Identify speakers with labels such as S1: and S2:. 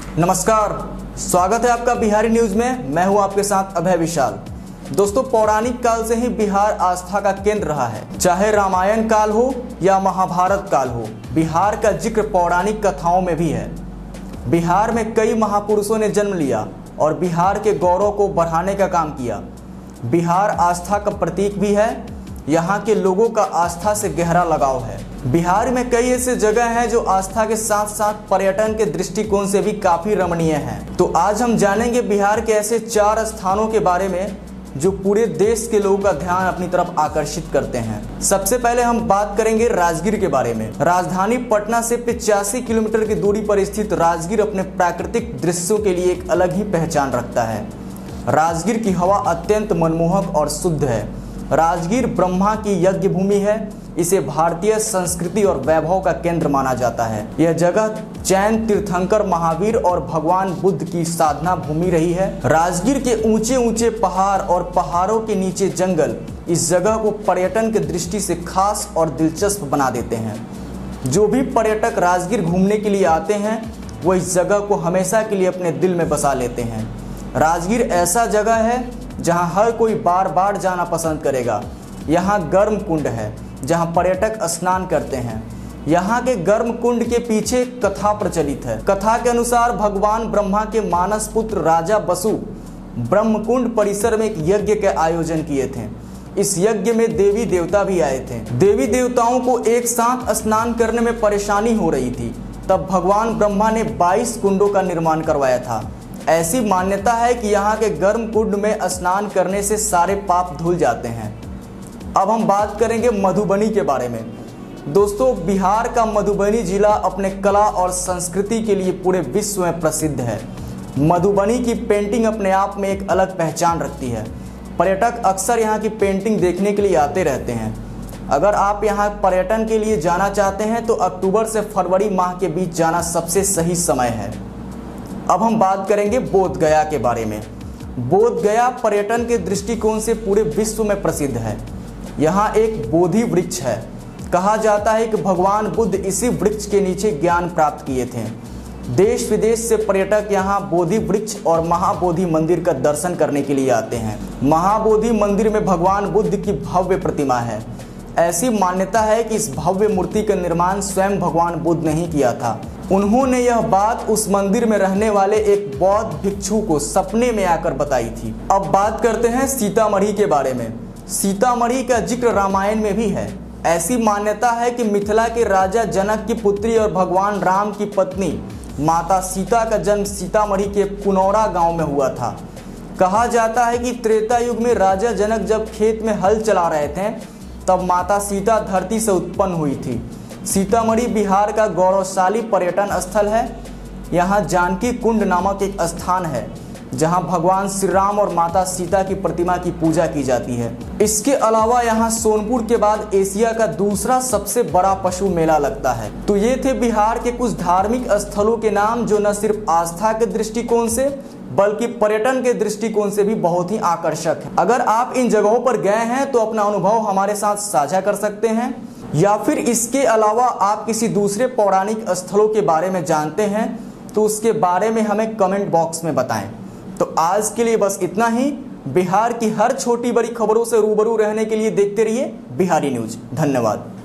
S1: नमस्कार, स्वागत है आपका बिहारी न्यूज में। मैं हूं आपके साथ अभय विशाल। दोस्तों, पौराणिक काल से ही बिहार आस्था का केंद्र रहा है। चाहे रामायण काल हो या महाभारत काल हो, बिहार का जिक्र पौराणिक कथाओं में भी है। बिहार में कई महापुरुषों ने जन्म लिया और बिहार के गौरव को बढ़ाने का काम किया। बिहार आस्था का प्रतीक भी है। यहाँ के लोगों का आस्था से गहरा लगाव है। बिहार में कई ऐसे जगह हैं जो आस्था के साथ साथ पर्यटन के दृष्टिकोण से भी काफी रमणीय हैं। तो आज हम जानेंगे बिहार के ऐसे 4 स्थानों के बारे में जो पूरे देश के लोगों का ध्यान अपनी तरफ आकर्षित करते हैं। सबसे पहले हम बात करेंगे राजगीर के बारे में। राजधानी पटना से 85 किलोमीटर की दूरी पर स्थित राजगीर अपने प्राकृतिक दृश्यों के लिए एक अलग ही पहचान रखता है। राजगीर की हवा अत्यंत मनमोहक और शुद्ध है। राजगीर ब्रह्मा की यज्ञ भूमि है। इसे भारतीय संस्कृति और वैभव का केंद्र माना जाता है। यह जगह जैन तीर्थंकर महावीर और भगवान बुद्ध की साधना भूमि रही है। राजगीर के ऊंचे ऊंचे पहाड़ और पहाड़ों के नीचे जंगल इस जगह को पर्यटन की दृष्टि से खास और दिलचस्प बना देते हैं। जो भी पर्यटक राजगीर घूमने के लिए आते हैं वो इस जगह को हमेशा के लिए अपने दिल में बसा लेते हैं। राजगीर ऐसा जगह है जहां हर कोई बार बार जाना पसंद करेगा। यहाँ गर्म कुंड है जहां पर्यटक स्नान करते हैं। यहाँ के गर्म कुंड के पीछे कथा प्रचलित है। कथा के अनुसार भगवान ब्रह्मा के मानस पुत्र राजा बसु ब्रह्मकुंड परिसर में एक यज्ञ के आयोजन किए थे। इस यज्ञ में देवी देवता भी आए थे। देवी देवताओं को एक साथ स्नान करने में परेशानी हो रही थी। तब भगवान ब्रह्मा ने 22 कुंडों का निर्माण करवाया था। ऐसी मान्यता है कि यहाँ के गर्म कुंड में स्नान करने से सारे पाप धुल जाते हैं। अब हम बात करेंगे मधुबनी के बारे में। दोस्तों, बिहार का मधुबनी जिला अपने कला और संस्कृति के लिए पूरे विश्व में प्रसिद्ध है। मधुबनी की पेंटिंग अपने आप में एक अलग पहचान रखती है। पर्यटक अक्सर यहाँ की पेंटिंग देखने के लिए आते रहते हैं। अगर आप यहाँ पर्यटन के लिए जाना चाहते हैं तो अक्टूबर से फरवरी माह के बीच जाना सबसे सही समय है। अब हम बात करेंगे बोध गया के बारे में। बोध गया पर्यटन के दृष्टिकोण से पूरे विश्व में प्रसिद्ध है। यहाँ एक बोधि वृक्ष है। कहा जाता है कि भगवान बुद्ध इसी वृक्ष के नीचे ज्ञान प्राप्त किए थे। देश विदेश से पर्यटक यहाँ बोधि वृक्ष और महाबोधि मंदिर का दर्शन करने के लिए आते हैं। महाबोधि मंदिर में भगवान बुद्ध की भव्य प्रतिमा है। ऐसी मान्यता है कि इस भव्य मूर्ति का निर्माण स्वयं भगवान बुद्ध ने ही किया था। उन्होंने यह बात उस मंदिर में रहने वाले एक बौद्ध भिक्षु को सपने में आकर बताई थी। अब बात करते हैं सीतामढ़ी के बारे में। सीतामढ़ी का जिक्र रामायण में भी है। ऐसी मान्यता है कि मिथिला के राजा जनक की पुत्री और भगवान राम की पत्नी माता सीता का जन्म सीतामढ़ी के कुनौरा गांव में हुआ था। कहा जाता है कि त्रेता युग में राजा जनक जब खेत में हल चला रहे थे तब माता सीता धरती से उत्पन्न हुई थी। सीतामढ़ी बिहार का गौरवशाली पर्यटन स्थल है। यहाँ जानकी कुंड नामक एक स्थान है जहाँ भगवान श्री राम और माता सीता की प्रतिमा की पूजा की जाती है। इसके अलावा यहाँ सोनपुर के बाद एशिया का दूसरा सबसे बड़ा पशु मेला लगता है। तो ये थे बिहार के कुछ धार्मिक स्थलों के नाम जो न सिर्फ आस्था के दृष्टिकोण से बल्कि पर्यटन के दृष्टिकोण से भी बहुत ही आकर्षक है। अगर आप इन जगहों पर गए हैं तो अपना अनुभव हमारे साथ साझा कर सकते हैं, या फिर इसके अलावा आप किसी दूसरे पौराणिक स्थलों के बारे में जानते हैं तो उसके बारे में हमें कमेंट बॉक्स में बताएं। तो आज के लिए बस इतना ही। बिहार की हर छोटी बड़ी खबरों से रूबरू रहने के लिए देखते रहिए बिहारी न्यूज। धन्यवाद।